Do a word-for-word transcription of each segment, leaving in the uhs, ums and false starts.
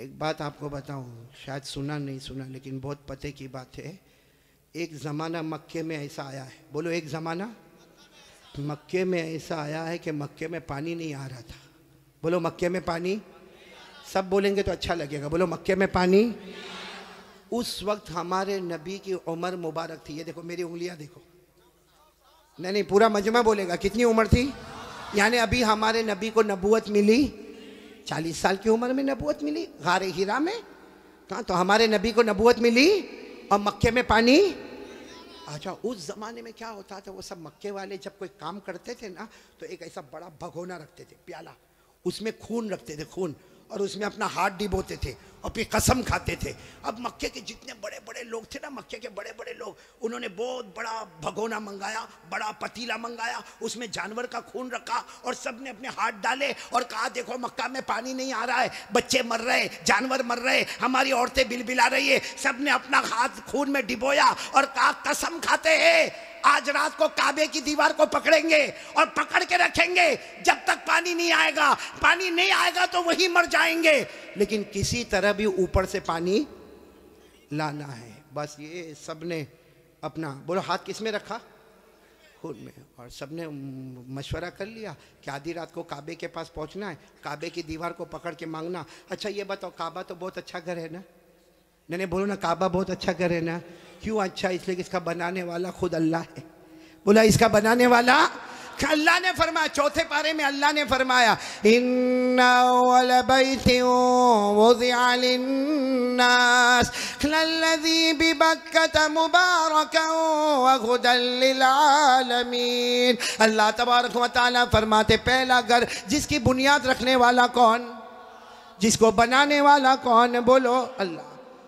एक बात आपको बताऊं, शायद सुना नहीं सुना, लेकिन बहुत पते की बात है। एक ज़माना मक्के में ऐसा आया है, बोलो एक ज़माना मक्के में ऐसा आया है कि मक्के में पानी नहीं आ रहा था। बोलो मक्के में पानी, सब बोलेंगे तो अच्छा लगेगा, बोलो मक्के में पानी। उस वक्त हमारे नबी की उम्र मुबारक थी, ये देखो मेरी उंगलियां देखो, नहीं नहीं पूरा मजमा बोलेगा, कितनी उम्र थी? यानी अभी हमारे नबी को नबूवत मिली, चालीस साल की उम्र में नबूवत मिली गारे हिरा में। कहाँ? तो हमारे नबी को नबूवत मिली और मक्के में पानी। अच्छा, उस जमाने में क्या होता था, वो सब मक्के वाले जब कोई काम करते थे ना, तो एक ऐसा बड़ा भगोना रखते थे, प्याला, उसमें खून रखते थे, खून, और उसमें अपना हाथ डिबोते थे और फिर कसम खाते थे। अब मक्के के जितने बड़े बड़े लोग थे ना, मक्के के बड़े बड़े लोग, उन्होंने बहुत बड़ा भगोना मंगाया, बड़ा पतीला मंगाया, उसमें जानवर का खून रखा और सबने अपने हाथ डाले और कहा देखो मक्का में पानी नहीं आ रहा है, बच्चे मर रहे, जानवर मर रहे, हमारी औरतें बिलबिला रही है। सबने अपना हाथ खून में डिबोया और कहा कसम खाते हैं आज रात को काबे की दीवार को पकड़ेंगे और पकड़ के रखेंगे जब तक पानी नहीं आएगा। पानी नहीं आएगा तो वही मर जाएंगे, लेकिन किसी तरह भी ऊपर से पानी लाना है। बस ये सबने अपना, बोलो हाथ किस में रखा? खून में। और सबने मशवरा कर लिया कि आधी रात को काबे के पास पहुंचना है, काबे की दीवार को पकड़ के मांगना। अच्छा ये बताओ, काबा तो बहुत अच्छा घर है ना? नहीं नहीं बोलो ना, काबा बहुत अच्छा घर है ना? क्यों अच्छा? इसलिए कि इसका बनाने वाला खुद अल्लाह है। बोला इसका बनाने वाला अल्लाह ने फरमाया, चौथे पारे में अल्लाह ने फरमाया इन्ना अव्वल बैतिन वुज़िअ लिन्नास लल्लज़ी बिबक्कता मुबारकन व हुदन लिल आलमीन। अल्लाह तबारक व तआला फरमाते पहला घर जिसकी बुनियाद रखने वाला कौन, जिसको बनाने वाला कौन? बोलो अल्लाह।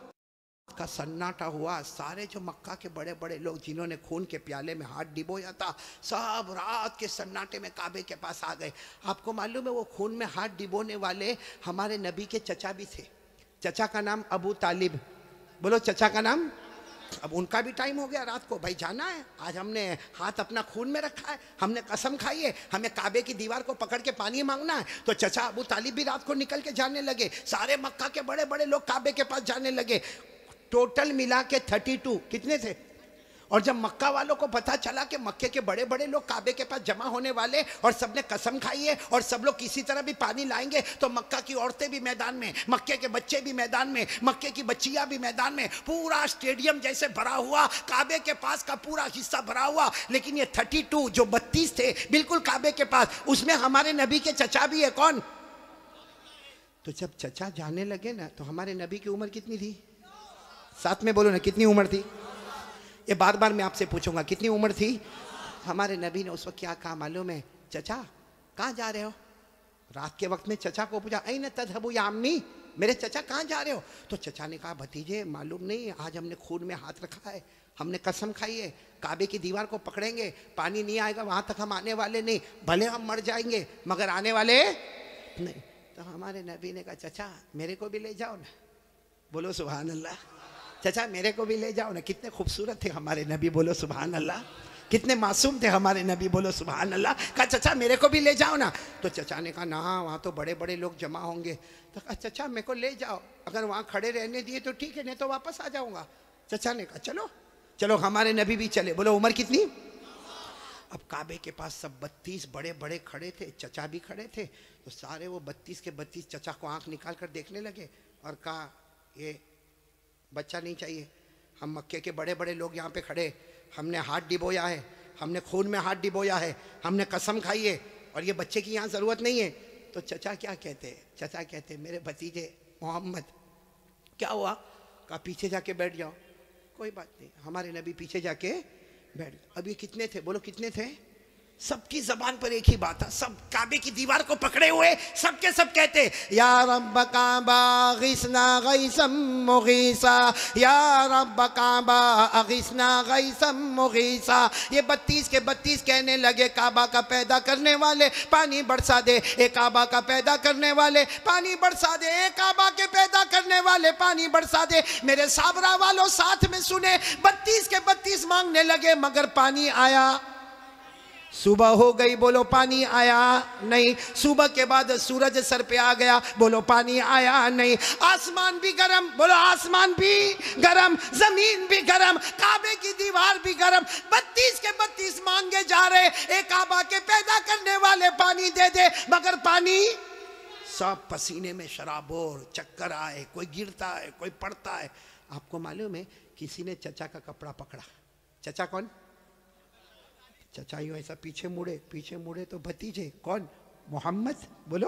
का सन्नाटा हुआ, सारे जो मक्का के बड़े बड़े लोग जिन्होंने खून के प्याले में हाथ डिबोया था, सब रात के सन्नाटे में काबे के पास आ गए। आपको मालूम है वो खून में हाथ डिबोने वाले हमारे नबी के चचा भी थे। चचा का नाम अबू तालिब। बोलो चचा का नाम। अब उनका भी टाइम हो गया, रात को भाई जाना है, आज हमने हाथ अपना खून में रखा है, हमने कसम खाई है, हमें काबे की दीवार को पकड़ के पानी मांगना है। तो चचा अबू तालिब भी रात को निकल के जाने लगे, सारे मक्का के बड़े बड़े लोग काबे के पास जाने लगे। टोटल मिला के थर्टी टू कितने थे? और जब मक्का वालों को पता चला कि मक्के के बड़े बड़े लोग काबे के पास जमा होने वाले और सबने कसम खाई है और सब लोग किसी तरह भी पानी लाएंगे, तो मक्का की औरतें भी मैदान में, मक्के के बच्चे भी मैदान में, मक्के की बच्चियां भी मैदान में, पूरा स्टेडियम जैसे भरा हुआ, काबे के पास का पूरा हिस्सा भरा हुआ। लेकिन ये थर्टी टू जो बत्तीस थे बिल्कुल काबे के पास, उसमें हमारे नबी के चचा भी है। कौन? तो जब चचा जाने लगे ना, तो हमारे नबी की उम्र कितनी थी? साथ में बोलो ना, कितनी उम्र थी? ये बार बार मैं आपसे पूछूंगा, कितनी उम्र थी? हमारे नबी ने उस वक्त क्या कहा मालूम है? चचा कहाँ जा रहे हो? रात के वक्त में चचा को पूछा ऐन तज़हबू या अम्मी, मेरे चचा कहाँ जा रहे हो? तो चचा ने कहा भतीजे मालूम नहीं, आज हमने खून में हाथ रखा है, हमने कसम खाई है काबे की दीवार को पकड़ेंगे, पानी नहीं आएगा वहाँ तक हम आने वाले नहीं, भले हम मर जाएंगे मगर आने वाले नहीं। तो हमारे नबी ने कहा चचा मेरे को भी ले जाओ ना। बोलो सुभान अल्लाह। चचा मेरे को भी ले जाओ ना। कितने खूबसूरत थे हमारे नबी, बोलो सुभान अल्लाह। कितने मासूम थे हमारे नबी, बोलो सुभान अल्लाह। कहा चचा मेरे को भी ले जाओ ना। तो चचा ने कहा ना, वहाँ तो बड़े बड़े लोग जमा होंगे। तो कहा चचा मेरे को ले जाओ, अगर वहाँ खड़े रहने दिए तो ठीक है, नहीं तो वापस आ जाऊँगा। चचा ने कहा चलो चलो, हमारे नबी भी चले। बोलो उम्र कितनी? अब काबे के पास सब बत्तीस बड़े बड़े खड़े थे, चचा भी खड़े थे। तो सारे वो बत्तीस के बत्तीस चचा को आँख निकाल कर देखने लगे और कहा ये बच्चा नहीं चाहिए, हम मक्के के बड़े बड़े लोग यहाँ पे खड़े, हमने हाथ डिबोया है, हमने खून में हाथ डिबोया है, हमने कसम खाई है और ये बच्चे की यहाँ ज़रूरत नहीं है। तो चचा क्या कहते हैं? चचा कहते मेरे भतीजे मोहम्मद क्या हुआ? कहा पीछे जाके बैठ जाओ। कोई बात नहीं, हमारे नबी पीछे जाके बैठ गए। अब ये कितने थे? बोलो कितने थे? सबकी जबान पर एक ही बात है, सब काबे की दीवार को पकड़े हुए सबके सब कहते या रब्ब काबा अगिसना गैसम मुगीसा, या रब्ब काबा अगिसना गैसम मुगीसा। ये बत्तीस के बत्तीस कहने लगे काबा का पैदा करने वाले पानी बरसा दे, ए काबा का पैदा करने वाले पानी बरसा दे, ए काबा के पैदा करने वाले पानी बरसा दे। मेरे साबरा वालों साथ में सुने, बत्तीस के बत्तीस मांगने लगे मगर पानी आया। सुबह हो गई, बोलो पानी आया नहीं। सुबह के बाद सूरज सर पे आ गया, बोलो पानी आया नहीं। आसमान भी गरम, बोलो आसमान भी गरम, जमीन भी गरम, काबे की दीवार भी गरम। बत्तीस के बत्तीस मांगे जा रहे, एक काबा के पैदा करने वाले पानी दे दे, मगर पानी सब पसीने में शराबोर, चक्कर आए, कोई गिरता है, कोई पड़ता है। आपको मालूम है किसी ने चचा का कपड़ा पकड़ा। चचा कौन? चचा यूं ऐसा पीछे मुड़े, पीछे मुड़े तो भतीजे कौन? मोहम्मद, बोलो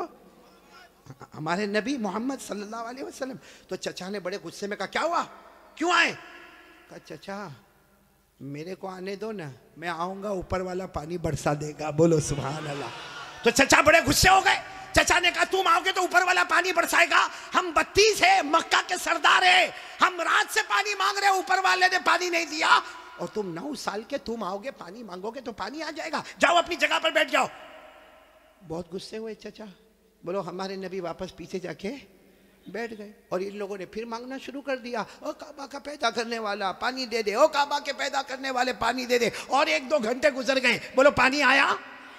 हमारे नबी मोहम्मद सल्लल्लाहु अलैहि वसल्लम। तो चचा ने बड़े गुस्से में कहा क्या हुआ, क्यों आए? कहा चचा मेरे को आने दो ना, मैं आऊंगा ऊपर वाला पानी बरसा देगा, बोलो सुभान अल्लाह। तो चचा बड़े गुस्से हो गए। चचा ने कहा तुम आओगे तो ऊपर वाला पानी बरसाएगा? हम बत्तीस है, मक्का के सरदार है, हम रात से पानी मांग रहे, ऊपर वाले ने पानी नहीं दिया, और तुम नौ साल के तुम आओगे पानी मांगोगे तो पानी आ जाएगा, जाओ अपनी जगह पर बैठ जाओ। बहुत गुस्से हुए चचा। बोलो हमारे नबी वापस पीछे जाके बैठ गए, और इन लोगों ने फिर मांगना शुरू कर दिया, ओ काबा का पैदा करने वाला पानी दे दे, ओ काबा के पैदा करने वाले पानी दे दे। और एक दो घंटे गुजर गए, बोलो पानी आया?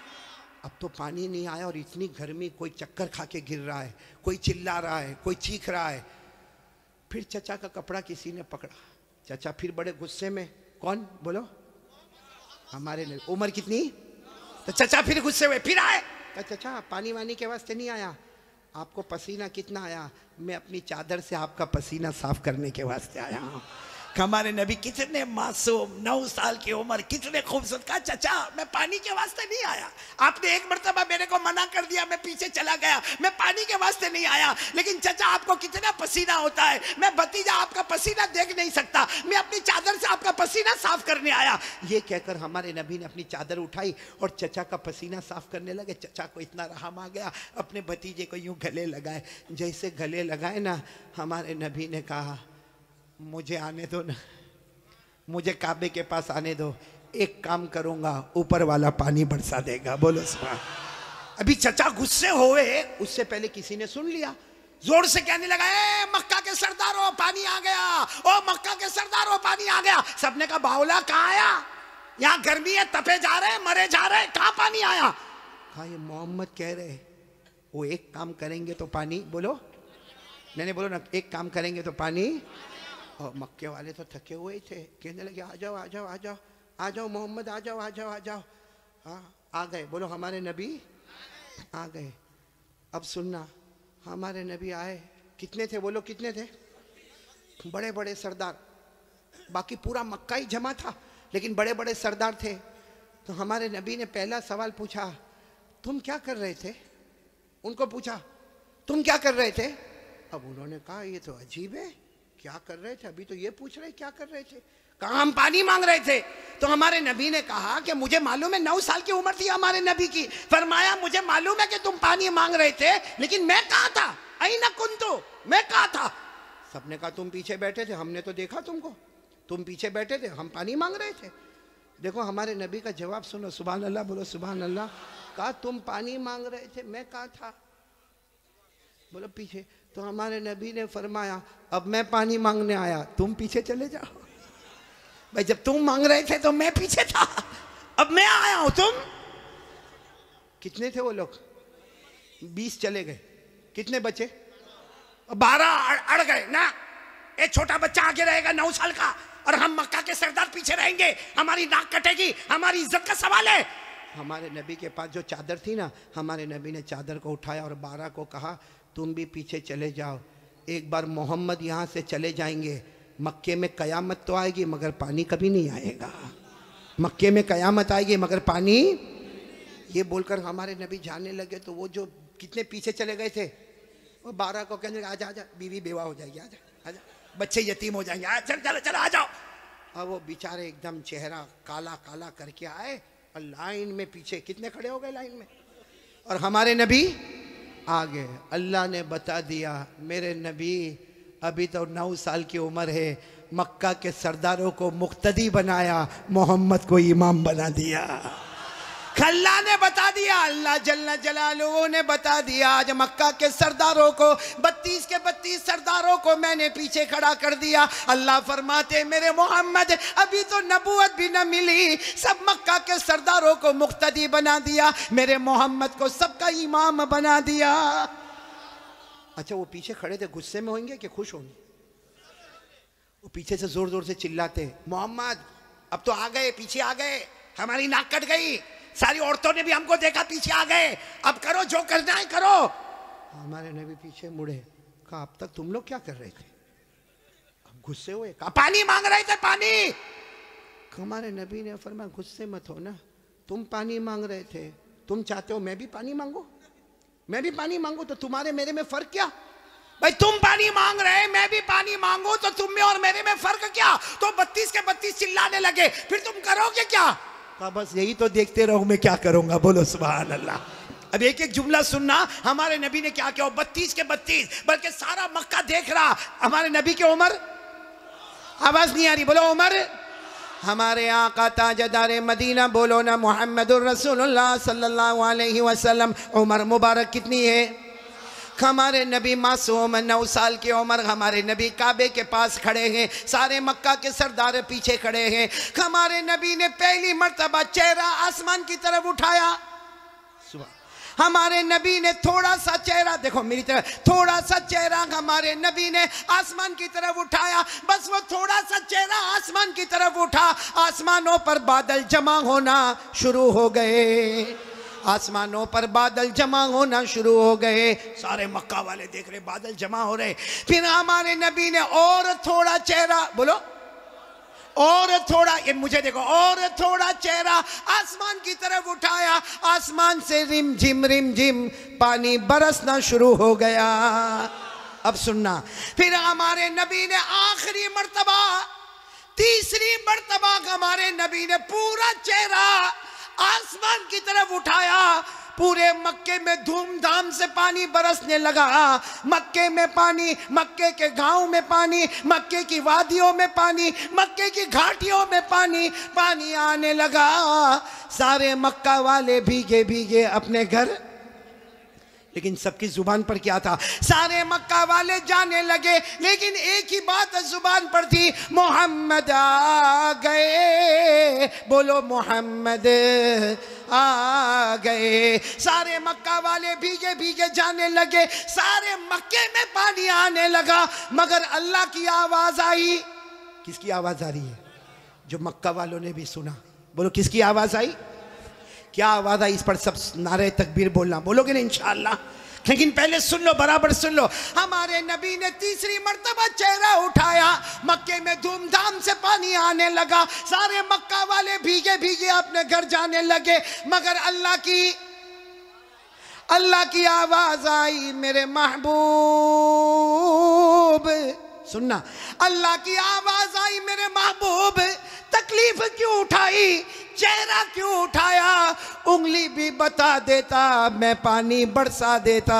अब तो पानी नहीं आया, और इतनी गर्मी, कोई चक्कर खा के गिर रहा है, कोई चिल्ला रहा है, कोई चीख रहा है। फिर चचा का कपड़ा किसी ने पकड़ा। चचा फिर बड़े गुस्से में, कौन? बोलो हमारे ने। उम्र कितनी? तो चचा फिर गुस्से हुए, फिर आए। तो चचा पानी वानी के वास्ते नहीं आया, आपको पसीना कितना आया? मैं अपनी चादर से आपका पसीना साफ करने के वास्ते आया हूँ। हमारे नबी कितने मासूम, नौ साल की उम्र, कितने खूबसूरत। कहा चचा मैं पानी के वास्ते नहीं आया, आपने एक मर्तबा मेरे को मना कर दिया, मैं पीछे चला गया, मैं पानी के वास्ते नहीं आया। लेकिन चचा आपको कितना पसीना होता है, मैं भतीजा आपका पसीना देख नहीं सकता, मैं अपनी चादर से आपका पसीना साफ करने आया। ये कहकर हमारे नबी ने अपनी चादर उठाई और चचा का पसीना साफ करने लगे। चचा को इतना रहम आ गया, अपने भतीजे को यूं गले लगाए। जैसे गले लगाए ना, हमारे नबी ने कहा मुझे आने दो ना, मुझे काबे के पास आने दो, एक काम करूंगा ऊपर वाला पानी बरसा देगा, बोलो सुभान। अभी चचा गुस्से हुए, उससे पहले किसी ने सुन लिया, जोर से कहने लगा ए मक्का के सरदारों पानी आ गया, ओ मक्का के सरदारों पानी आ गया। सबने कहा बावला कहाँ आया, यहाँ गर्मी है, तपे जा रहे, मरे जा रहे, कहाँ पानी आया? कहा ये मोहम्मद कह रहे वो एक काम करेंगे तो पानी, बोलो मैंने बोलो ना, एक काम करेंगे तो पानी। और मक्के वाले तो थके हुए थे, कहने लगे आ जाओ आ जाओ आ जाओ आ जाओ मोहम्मद आ जाओ आ जाओ आ जाओ। हाँ आ गए, बोलो हमारे नबी आ गए। अब सुनना, हमारे नबी आए, कितने थे बोलो, कितने थे? बड़े बड़े सरदार, बाकी पूरा मक्का ही जमा था, लेकिन बड़े बड़े सरदार थे। तो हमारे नबी ने पहला सवाल पूछा तुम क्या कर रहे थे? उनको पूछा तुम क्या कर रहे थे? अब उन्होंने कहा ये तो अजीब है, क्या कर रहे थे? अभी तो ये पूछ रहे क्या कर रहे थे? कहा हम पानी मांग रहे थे। तो हमारे नबी ने कहा कि मुझे मालूम है, नौ साल की उम्र थी हमारे नबी की, फरमाया मुझे मालूम है कि तुम पानी मांग रहे थे, लेकिन मैं कहाँ था? अईना कुंतु, मैं कहाँ था? सबने कहा तुम पीछे बैठे थे, हमने तो देखा तुमको, तुम पीछे बैठे थे, हम पानी मांग रहे थे। देखो हमारे नबी का जवाब सुनो, सुभान अल्लाह, बोलो सुभान अल्लाह। कहा तुम पानी मांग रहे थे, मैं कहाँ था? बोलो पीछे। तो हमारे नबी ने फरमाया अब मैं पानी मांगने आया, तुम पीछे चले जाओ। भाई जब तुम मांग रहे थे तो मैं पीछे था, अब मैं आया हूं, तुम कितने थे वो लोग? बीस चले गए, कितने बचे? बारह अड़ गए ना। एक छोटा बच्चा आगे रहेगा नौ साल का, और हम मक्का के सरदार पीछे रहेंगे, हमारी नाक कटेगी, हमारी इज्जत का सवाल है। हमारे नबी के पास जो चादर थी ना, हमारे नबी ने चादर को उठाया और बारह को कहा तुम भी पीछे चले जाओ, एक बार मोहम्मद यहाँ से चले जाएंगे, मक्के में कयामत तो आएगी मगर पानी कभी नहीं आएगा, मक्के में कयामत आएगी मगर पानी। ये बोलकर हमारे नबी जाने लगे। तो वो जो कितने पीछे चले गए थे, वो बारह को कहने लगे आजा आजा, बीवी बेवा हो जाएगी, आजा आजा, बच्चे यतीम हो जाएंगे, आ, चल चल चल आ जाओ। अब वो बेचारे एकदम चेहरा काला काला करके आए, और लाइन में पीछे कितने खड़े हो गए लाइन में, और हमारे नबी आगे। अल्लाह ने बता दिया मेरे नबी अभी तो नौ साल की उम्र है, मक्का के सरदारों को मुक्तदी बनाया, मोहम्मद को इमाम बना दिया। अल्लाह ने बता दिया, अल्लाह जल्ला जलालुहू ने बता दिया। आज मक्का के सरदारों को, बत्तीस के बत्तीस सरदारों को मैंने पीछे खड़ा कर दिया। अल्लाह फरमाते मेरे मोहम्मद अभी तो नबूवत भी न मिली, सब मक्का के सरदारों को मुक्तदी बना दिया, मेरे मोहम्मद को सबका इमाम बना दिया। अच्छा वो पीछे खड़े थे, गुस्से में होंगे कि खुश होंगे? वो पीछे से जोर जोर से चिल्लाते मोहम्मद अब तो आ गए, पीछे आ गए, हमारी नाक कट गई, सारी औरतों ने भी हमको देखा, पीछे आ गए, अब करो जो करना है करो। हमारे नबी पीछे मुड़े, कहा अब तक तुम लोग क्या कर रहे थे? अब गुस्से हुए, कहा पानी मांग रहे थे, पानी। हमारे नबी ने फरमाया गुस्से मत हो ना, तुम पानी मांग रहे थे, तुम चाहते हो मैं भी पानी मांगू, मैं भी पानी मांगू, तो तुम्हारे मेरे में फर्क क्या? भाई तुम पानी मांग रहे, मैं भी पानी मांगू, तो तुम में और मेरे में फर्क क्या? तो बत्तीस के बत्तीस चिल्लाने लगे, फिर तुम करोगे क्या? कहा बस यही तो देखते रहो, मैं क्या करूंगा। बोलो सुभान अल्लाह। अब एक एक जुमला सुनना, हमारे नबी ने क्या किया। बत्तीस के बत्तीस, बल्कि सारा मक्का देख रहा। हमारे नबी की उम्र, आवाज नहीं आ रही, बोलो उम्र। हमारे आका ताजदार मदीना, बोलो ना मुहम्मदुर रसूलुल्लाह सल्लल्लाहु अलैहि वसल्लम, उम्र मुबारक कितनी है? हमारे नबी मासूम नौ साल की उम्र। हमारे नबी काबे के पास खड़े हैं, सारे मक्का के सरदार पीछे खड़े हैं। हमारे नबी ने पहली मर्तबा चेहरा आसमान की तरफ उठाया। सुबह हमारे नबी ने थोड़ा सा चेहरा, देखो मेरी तरफ, थोड़ा सा चेहरा हमारे नबी ने आसमान की तरफ उठाया। बस वो थोड़ा सा चेहरा आसमान की तरफ उठा, आसमानों पर बादल जमा होना शुरू हो गए। आसमानों पर बादल जमा होना शुरू हो गए। सारे मक्का वाले देख रहे बादल जमा हो रहे। फिर हमारे नबी ने और थोड़ा चेहरा, बोलो और थोड़ा, ये मुझे देखो, और थोड़ा चेहरा आसमान की तरफ उठाया। आसमान से रिम झिम रिम झिम पानी बरसना शुरू हो गया। अब सुनना, फिर हमारे नबी ने आखिरी मर्तबा, तीसरी मर्तबा हमारे नबी ने पूरा चेहरा आसमान की तरफ उठाया। पूरे मक्के में धूमधाम से पानी बरसने लगा। मक्के में पानी, मक्के के गांव में पानी, मक्के की वादियों में पानी, मक्के की घाटियों में पानी, पानी आने लगा। सारे मक्का वाले भीगे भीगे अपने घर, लेकिन सबकी जुबान पर क्या था? सारे मक्का वाले जाने लगे, लेकिन एक ही बात जुबान पर थी, मोहम्मद आ गए। बोलो मोहम्मद आ गए। सारे मक्का वाले भीगे भीगे जाने लगे, सारे मक्के में पानी आने लगा, मगर अल्लाह की आवाज आई। किसकी आवाज आ रही है? जो मक्का वालों ने भी सुना। बोलो किसकी आवाज आई? क्या आवाज आई? इस पर सब नारे तकबीर बोलना, बोलोगे ना इंशाअल्लाह। लेकिन पहले सुन लो, बराबर सुन लो। हमारे नबी ने तीसरी मर्तबा चेहरा उठाया, मक्के में धूमधाम से पानी आने लगा। सारे मक्का वाले भीगे भीगे अपने घर जाने लगे, मगर अल्लाह की अल्लाह की आवाज आई, मेरे महबूब, सुनना, अल्लाह की आवाज आई, मेरे महबूब तकलीफ क्यों उठाई, चेहरा क्यों उठाया? उंगली भी बता देता, मैं पानी बरसा देता।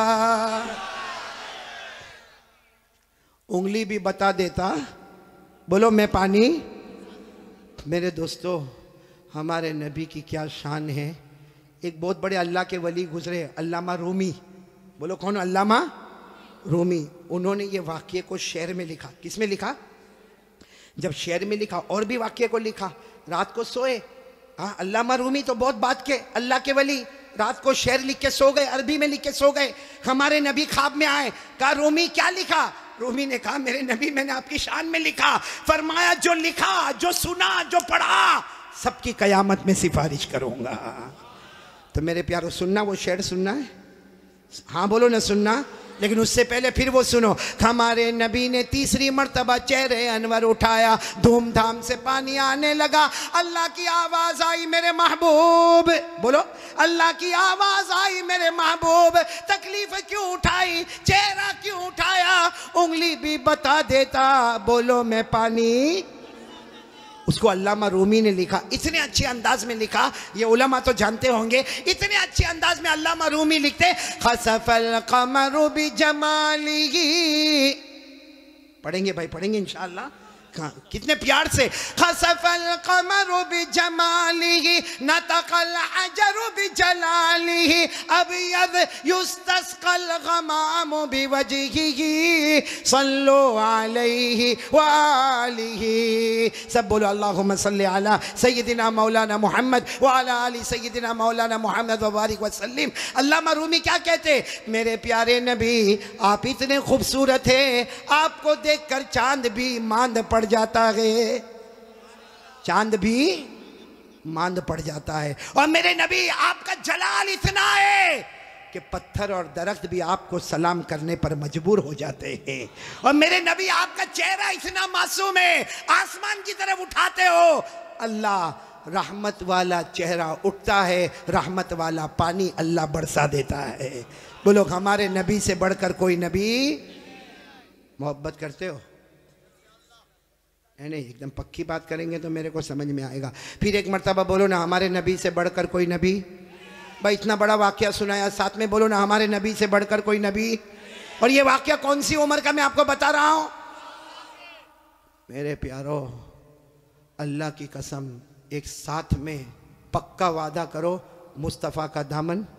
उंगली भी बता देता, बोलो मैं पानी। मेरे दोस्तों, हमारे नबी की क्या शान है। एक बहुत बड़े अल्लाह के वली गुजरे, अल्लामा रूमी। बोलो कौन? अल्लामा रूमी। उन्होंने ये वाक्य को शेर में लिखा। किस में लिखा? जब शेर में लिखा, और भी वाक्य को लिखा। रात को सोए, हाँ, अल्लामा रूमी तो बहुत बात के, अल्लाह के वली, रात को शेर लिख के सो गए, अरबी में लिख के सो गए। हमारे नबी ख्वाब में आए, कहा रूमी क्या लिखा? रूमी ने कहा मेरे नबी मैंने आपकी शान में लिखा। फरमाया जो लिखा, जो सुना, जो पढ़ा, सबकी कयामत में सिफारिश करूंगा। तो मेरे प्यारों, सुनना, वो शेर सुनना है? हाँ बोलो ना, सुनना। लेकिन उससे पहले फिर वो सुनो। हमारे नबी ने तीसरी मर्तबा चेहरे अनवर उठाया, धूमधाम से पानी आने लगा। अल्लाह की आवाज आई, मेरे महबूब, बोलो अल्लाह की आवाज आई, मेरे महबूब तकलीफ क्यों उठाई, चेहरा क्यों उठाया? उंगली भी बता देता, बोलो मैं पानी। उसको अल्लामा रूमी ने लिखा, इतने अच्छे अंदाज में लिखा, ये उलमा तो जानते होंगे। इतने अच्छे अंदाज में अल्लामा रूमी लिखते, खसफल कमरु बिजमालिही, पढ़ेंगे भाई, पढ़ेंगे इंशाअल्लाह। कितने प्यार से, खसफल कमरु बिजमालिही नतकल हजरु बिजलालिही अबयद युस्तस्कल गमामु बिवजहिही सल्लु अलैहि व आलिही। सब बोलो अल्लाहुम्मा सल्ली अला सय्यदिना मौलाना मोहम्मद व अला आलि सय्यदिना मौलाना मोहम्मद व बारिक व सल्लिम। अल्लामा रूमी क्या कहते, मेरे प्यारे नबी आप इतने खूबसूरत हैं, आपको देखकर चांद भी मांद पड़ जाता है, चांद भी मांद पड़ जाता है। और मेरे नबी आपका जलाल इतना है कि पत्थर और दरख्त भी आपको सलाम करने पर मजबूर हो जाते हैं। और मेरे नबी आपका चेहरा इतना मासूम है, आसमान की तरफ उठाते हो, अल्लाह रहमत वाला चेहरा उठता है, रहमत वाला पानी अल्लाह बरसा देता है। बोलो हमारे नबी से बढ़कर कोई नबी। मोहब्बत करते हो? नहीं, एकदम पक्की बात करेंगे तो मेरे को समझ में आएगा। फिर एक मर्तबा बोलो ना, हमारे नबी से बढ़कर कोई नबी। भाई इतना बड़ा वाकया सुनाया, साथ में बोलो ना, हमारे नबी से बढ़कर कोई नबी। और ये वाकया कौन सी उम्र का मैं आपको बता रहा हूं? मेरे प्यारो, अल्लाह की कसम, एक साथ में पक्का वादा करो, मुस्तफ़ा का दामन